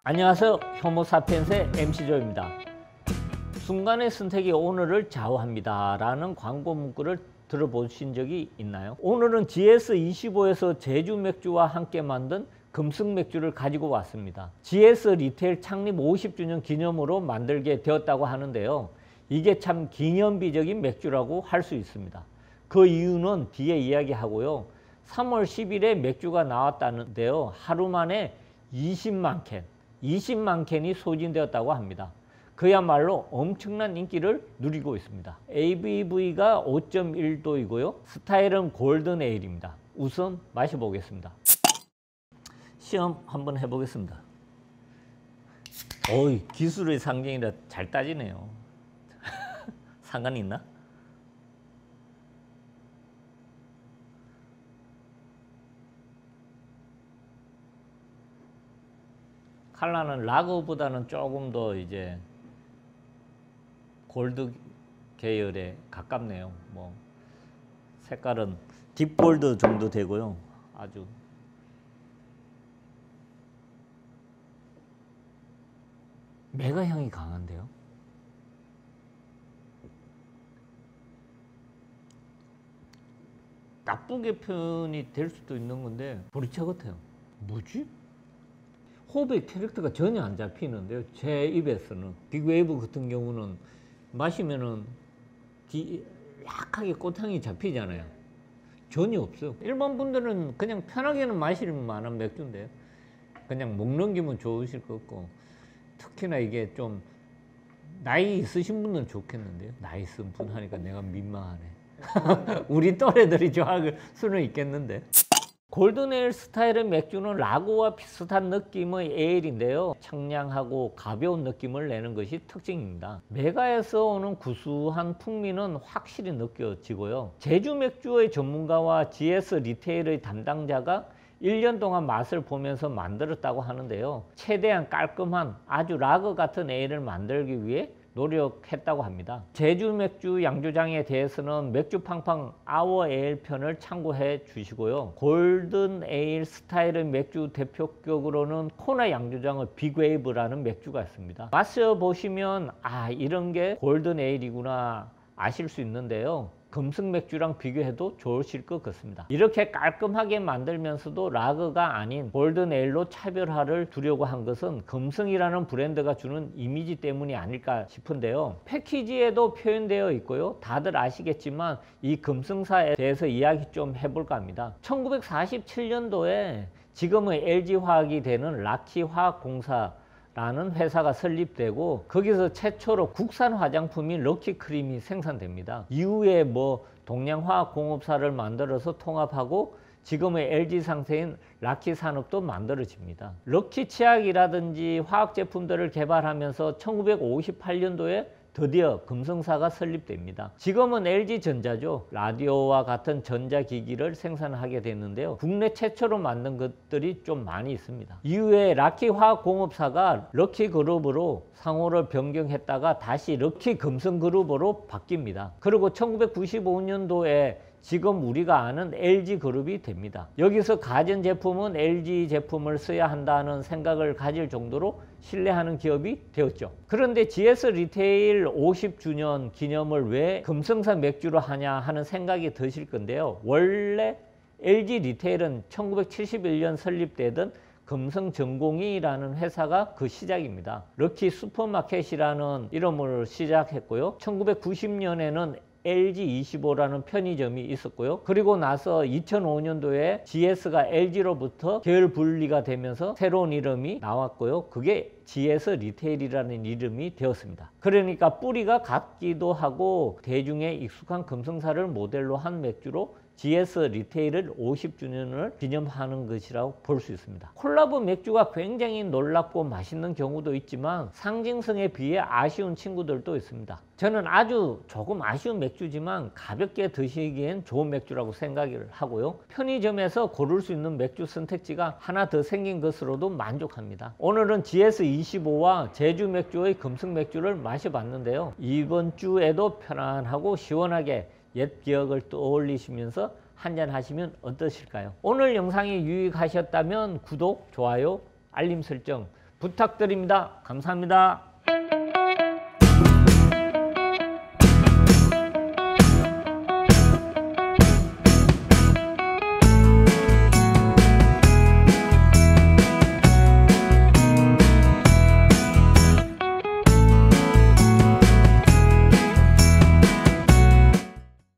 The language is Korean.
안녕하세요. 효모사피엔스의 MC조입니다. 순간의 선택이 오늘을 좌우합니다 라는 광고 문구를 들어보신 적이 있나요? 오늘은 GS25에서 제주 맥주와 함께 만든 금승 맥주를 가지고 왔습니다. GS 리테일 창립 50주년 기념으로 만들게 되었다고 하는데요. 이게 참 기념비적인 맥주라고 할 수 있습니다. 그 이유는 뒤에 이야기하고요. 3월 10일에 맥주가 나왔다는데요. 하루 만에 20만 캔이 소진되었다고 합니다. 그야말로 엄청난 인기를 누리고 있습니다. ABV가 5.1도이고요. 스타일은 골든 에일입니다. 우선 마셔보겠습니다. 시험 한번 해보겠습니다. 어이, 기술의 상징이라 잘 따지네요. 상관이 있나? 컬러는 라거보다는 조금 더 이제 골드 계열에 가깝네요. 뭐 색깔은 딥골드 정도 되고요. 아주 메가 향이 강한데요. 나쁘게 표현이 될 수도 있는 건데 보리차 같아요. 뭐지? 호흡의 캐릭터가 전혀 안 잡히는데요. 제 입에서는. 빅웨이브 같은 경우는 마시면은 약하게 꽃향이 잡히잖아요. 전혀 없어요. 일반 분들은 그냥 편하게는 마실 만한 맥주인데요. 그냥 목 넘기면 좋으실 것 같고, 특히나 이게 좀 나이 있으신 분은 좋겠는데요. 나이 있은 분 하니까 내가 민망하네. 우리 또래들이 좋아할 수는 있겠는데. 골든 에일 스타일의 맥주는 라거와 비슷한 느낌의 에일인데요. 청량하고 가벼운 느낌을 내는 것이 특징입니다. 메가에서 오는 구수한 풍미는 확실히 느껴지고요. 제주 맥주의 전문가와 GS 리테일의 담당자가 1년 동안 맛을 보면서 만들었다고 하는데요. 최대한 깔끔한 아주 라거 같은 에일을 만들기 위해 노력했다고 합니다. 제주 맥주 양조장에 대해서는 맥주팡팡 아워 에일 편을 참고해 주시고요. 골든 에일 스타일의 맥주 대표격으로는 코나 양조장의 빅웨이브라는 맥주가 있습니다. 마셔보시면 아, 이런 게 골든 에일이구나 아실 수 있는데요. 금승 맥주랑 비교해도 좋으실 것 같습니다. 이렇게 깔끔하게 만들면서도 라거가 아닌 골든 에일로 차별화를 두려고 한 것은 금승이라는 브랜드가 주는 이미지 때문이 아닐까 싶은데요. 패키지에도 표현되어 있고요. 다들 아시겠지만 이 금승사에 대해서 이야기 좀 해볼까 합니다. 1947년도에 지금의 LG화학이 되는 락키화학공사 라는 회사가 설립되고 거기서 최초로 국산 화장품인 럭키크림이 생산됩니다. 이후에 뭐 동양화학공업사를 만들어서 통합하고 지금의 LG 상태인 락키 산업도 만들어집니다. 럭키 치약이라든지 화학 제품들을 개발하면서 1958년도에 드디어 금승사가 설립됩니다. 지금은 LG전자죠. 라디오와 같은 전자기기를 생산하게 됐는데요. 국내 최초로 만든 것들이 좀 많이 있습니다. 이후에 락키화학공업사가 럭키그룹으로 상호를 변경했다가 다시 럭키금승그룹으로 바뀝니다. 그리고 1995년도에 지금 우리가 아는 LG그룹이 됩니다. 여기서 가전제품은 LG 제품을 써야 한다는 생각을 가질 정도로 신뢰하는 기업이 되었죠. 그런데 GS 리테일 50주년 기념을 왜 금승사 맥주로 하냐 하는 생각이 드실 건데요. 원래 LG 리테일은 1971년 설립되던 금성전공이라는 회사가 그 시작입니다. 럭키 슈퍼마켓이라는 이름으로 시작했고요. 1990년에는 LG25라는 편의점이 있었고요. 그리고 나서 2005년도에 GS가 LG로부터 계열 분리가 되면서 새로운 이름이 나왔고요. 그게 GS 리테일이라는 이름이 되었습니다. 그러니까 뿌리가 같기도 하고 대중에 익숙한 금승사를 모델로 한 맥주로 GS 리테일을 50주년을 기념하는 것이라고 볼 수 있습니다. 콜라보 맥주가 굉장히 놀랍고 맛있는 경우도 있지만 상징성에 비해 아쉬운 친구들도 있습니다. 저는 아주 조금 아쉬운 맥주지만 가볍게 드시기엔 좋은 맥주라고 생각을 하고요. 편의점에서 고를 수 있는 맥주 선택지가 하나 더 생긴 것으로도 만족합니다. 오늘은 GS25와 제주 맥주의 금승 맥주를 마셔봤는데요. 이번 주에도 편안하고 시원하게 옛 기억을 떠올리시면서 한잔 하시면 어떠실까요? 오늘 영상이 유익하셨다면 구독, 좋아요, 알림 설정 부탁드립니다. 감사합니다.